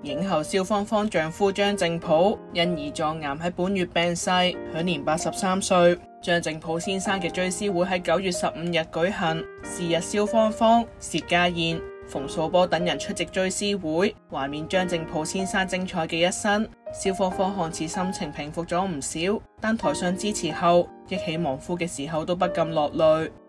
影后蕭芳芳丈夫張正甫因胰臟癌喺本月病逝，享年83歲。張正甫先生嘅追思會喺9月15日舉行，是日蕭芳芳、薛家燕、馮素波等人出席追思會，懷緬張正甫先生精彩嘅一生。蕭芳芳看似心情平復咗唔少，但台上致辭後，憶起亡夫嘅時候都不禁落淚。